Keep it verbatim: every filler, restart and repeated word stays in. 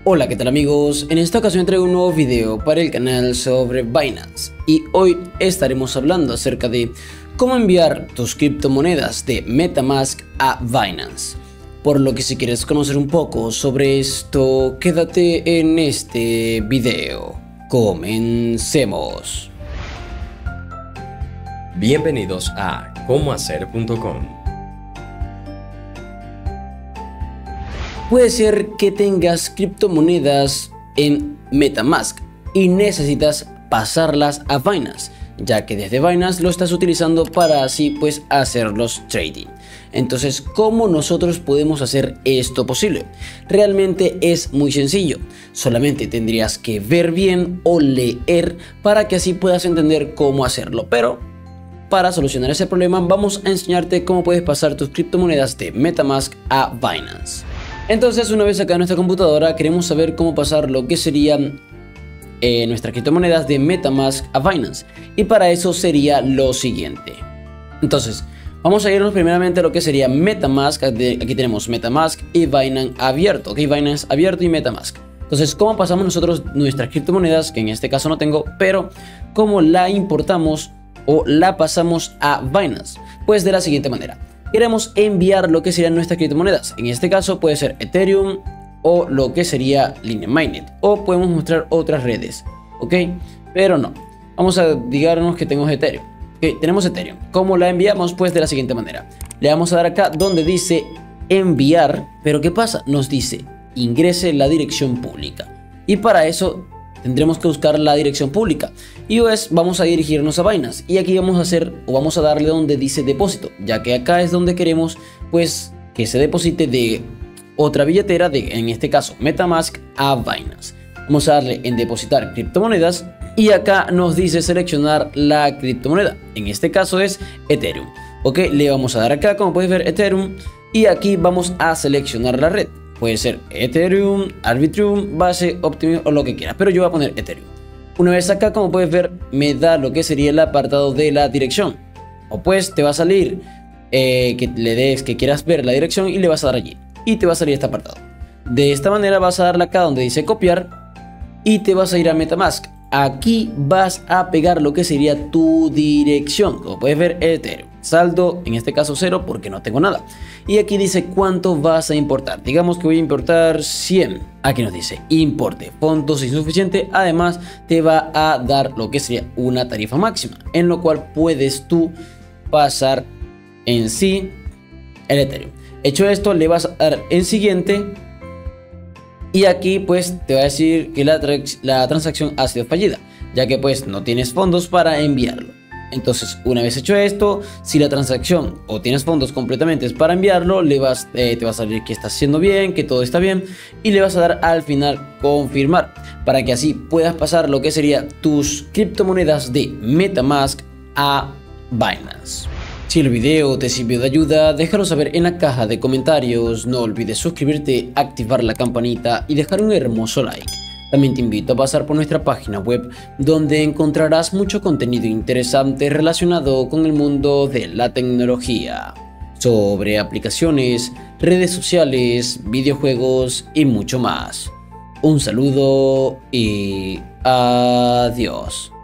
Hola, ¿qué tal amigos? En esta ocasión traigo un nuevo video para el canal sobre Binance y hoy estaremos hablando acerca de cómo enviar tus criptomonedas de MetaMask a Binance. Por lo que si quieres conocer un poco sobre esto, quédate en este video. Comencemos. Bienvenidos a cómo hacer punto com. Puede ser que tengas criptomonedas en MetaMask y necesitas pasarlas a Binance, ya que desde Binance lo estás utilizando para así pues hacer los trading. Entonces, ¿cómo nosotros podemos hacer esto posible? Realmente es muy sencillo, solamente tendrías que ver bien o leer para que así puedas entender cómo hacerlo, pero para solucionar ese problema vamos a enseñarte cómo puedes pasar tus criptomonedas de MetaMask a Binance. Entonces, una vez acá en nuestra computadora, queremos saber cómo pasar lo que serían eh, nuestras criptomonedas de MetaMask a Binance. Y para eso sería lo siguiente. Entonces, vamos a irnos primeramente a lo que sería MetaMask. Aquí tenemos MetaMask y Binance abierto. Ok, Binance abierto y MetaMask. Entonces, ¿cómo pasamos nosotros nuestras criptomonedas? Que en este caso no tengo, pero ¿cómo la importamos o la pasamos a Binance? Pues de la siguiente manera. Queremos enviar lo que serían nuestras criptomonedas. En este caso puede ser Ethereum o lo que sería Line Mainnet, o podemos mostrar otras redes, ok, pero no, vamos a digamos que tenemos Ethereum. Okay, tenemos Ethereum. ¿Cómo la enviamos? Pues de la siguiente manera. Le vamos a dar acá donde dice enviar, pero ¿qué pasa? Nos dice ingrese la dirección pública, y para eso tendremos que buscar la dirección pública y pues vamos a dirigirnos a Binance, y aquí vamos a hacer o vamos a darle donde dice depósito, ya que acá es donde queremos pues que se deposite de otra billetera, de en este caso MetaMask, a Binance. Vamos a darle en depositar criptomonedas y acá nos dice seleccionar la criptomoneda, en este caso es Ethereum. Ok, le vamos a dar acá, como puedes ver, Ethereum, y aquí vamos a seleccionar la red. Puede ser Ethereum, Arbitrum, Base, Optimism o lo que quieras, pero yo voy a poner Ethereum. Una vez acá, como puedes ver, me da lo que sería el apartado de la dirección. O pues te va a salir eh, que le des que quieras ver la dirección y le vas a dar allí. Y te va a salir este apartado. De esta manera vas a darle acá donde dice copiar y te vas a ir a MetaMask. Aquí vas a pegar lo que sería tu dirección. Como puedes ver, Ethereum. Saldo, en este caso cero porque no tengo nada. Y aquí dice cuánto vas a importar. Digamos que voy a importar cien. Aquí nos dice importe, fondos insuficiente. Además te va a dar lo que sería una tarifa máxima, en lo cual puedes tú pasar en sí el Ethereum. Hecho esto, le vas a dar en siguiente. Y aquí pues te va a decir que la, la transacción ha sido fallida, ya que pues no tienes fondos para enviarlo. Entonces, una vez hecho esto, si la transacción o tienes fondos completamente para enviarlo, le vas, eh, te va a salir que está haciendo bien, que todo está bien, y le vas a dar al final confirmar, para que así puedas pasar lo que sería tus criptomonedas de MetaMask a Binance. Si el video te sirvió de ayuda, déjalo saber en la caja de comentarios. No olvides suscribirte, activar la campanita y dejar un hermoso like. También te invito a pasar por nuestra página web, donde encontrarás mucho contenido interesante relacionado con el mundo de la tecnología, sobre aplicaciones, redes sociales, videojuegos y mucho más. Un saludo y adiós.